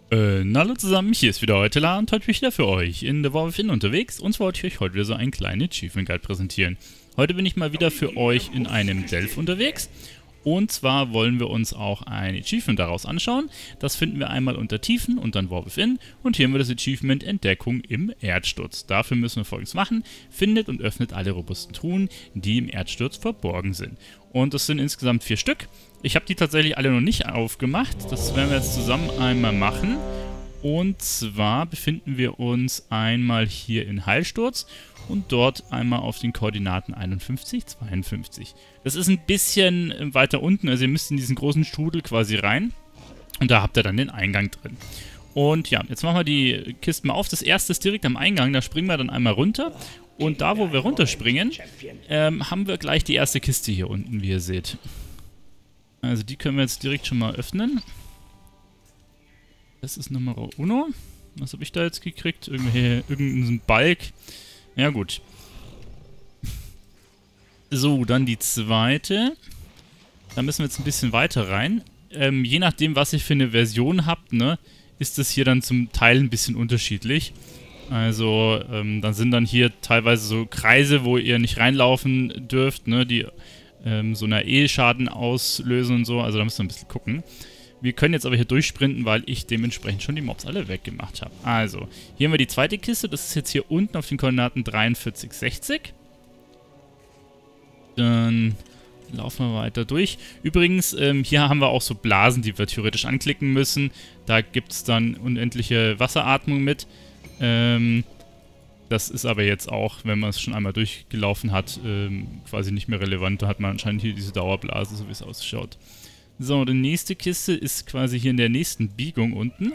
Hallo zusammen, hier ist wieder heute La und heute bin ich wieder für euch in The War Within unterwegs und zwar wollte ich euch heute wieder so einen kleinen Achievement Guide präsentieren. Heute bin ich mal wieder für euch in einem Delph unterwegs und zwar wollen wir uns auch ein Achievement daraus anschauen. Das finden wir einmal unter Tiefen und dann War Within und hier haben wir das Achievement Entdeckung im Erdsturz. Dafür müssen wir Folgendes machen: Findet und öffnet alle robusten Truhen, die im Erdsturz verborgen sind. Und das sind insgesamt 4 Stück. Ich habe die tatsächlich alle noch nicht aufgemacht. Das werden wir jetzt zusammen einmal machen. Und zwar befinden wir uns einmal hier in Heilsturz und dort einmal auf den Koordinaten 51, 52. Das ist ein bisschen weiter unten, also ihr müsst in diesen großen Strudel quasi rein. Und da habt ihr dann den Eingang drin. Und ja, jetzt machen wir die Kisten mal auf. Das erste ist direkt am Eingang, da springen wir dann einmal runter. Und da, wo wir runterspringen, haben wir gleich die erste Kiste hier unten, wie ihr seht. Also die können wir jetzt direkt schon mal öffnen. Das ist Nummer 1. Was habe ich da jetzt gekriegt? Irgendein Balk. Ja gut. So, dann die zweite. Da müssen wir jetzt ein bisschen weiter rein. Je nachdem, was ihr für eine Version habt, ne, ist das hier dann zum Teil ein bisschen unterschiedlich. Also, dann sind dann hier teilweise so Kreise, wo ihr nicht reinlaufen dürft, ne, die so einer Schaden auslösen und so. Also da müsst ihr ein bisschen gucken. Wir können jetzt aber hier durchsprinten, weil ich dementsprechend schon die Mobs alle weggemacht habe. Also, hier haben wir die zweite Kiste. Das ist jetzt hier unten auf den Koordinaten 43, 60. Dann laufen wir weiter durch. Übrigens, hier haben wir auch so Blasen, die wir theoretisch anklicken müssen. Da gibt es dann unendliche Wasseratmung mit. Das ist aber jetzt auch, wenn man es schon einmal durchgelaufen hat, quasi nicht mehr relevant. Da hat man anscheinend hier diese Dauerblase, so wie es ausschaut. So, die nächste Kiste ist quasi hier in der nächsten Biegung unten.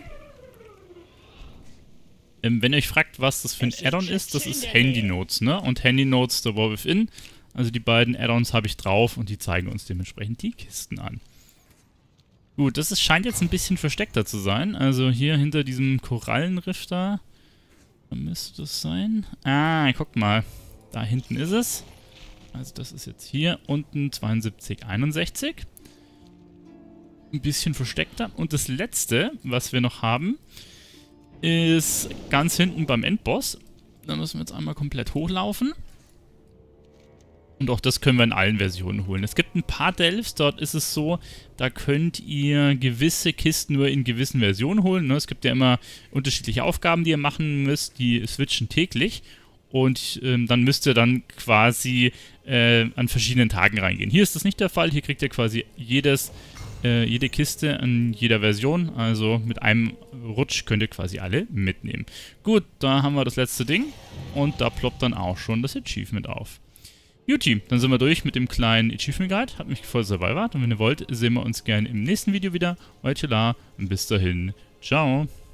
Wenn ihr euch fragt, was das für ein Add-on ist, das ist Handy Notes, ne? Und Handy Notes The War Within. Also die beiden Add-ons habe ich drauf und die zeigen uns dementsprechend die Kisten an. Gut, das scheint jetzt ein bisschen versteckter zu sein. Also hier hinter diesem Korallenriff da müsste es sein. Ah, guckt mal. Da hinten ist es. Also das ist jetzt hier unten 72, 61. Ein bisschen versteckter. Und das letzte, was wir noch haben, ist ganz hinten beim Endboss. Da müssen wir jetzt einmal komplett hochlaufen. Und auch das können wir in allen Versionen holen. Es gibt ein paar Delphs, dort ist es so, da könnt ihr gewisse Kisten nur in gewissen Versionen holen. Ne? Es gibt ja immer unterschiedliche Aufgaben, die ihr machen müsst, die switchen täglich. Und dann müsst ihr dann quasi an verschiedenen Tagen reingehen. Hier ist das nicht der Fall, hier kriegt ihr quasi jede Kiste in jeder Version. Also mit einem Rutsch könnt ihr quasi alle mitnehmen. Gut, da haben wir das letzte Ding und da ploppt dann auch schon das Achievement auf. Juti, dann sind wir durch mit dem kleinen Achievement Guide. Hat mich gefreut, dass ihr dabei wart. Und wenn ihr wollt, sehen wir uns gerne im nächsten Video wieder. Euer La und bis dahin. Ciao.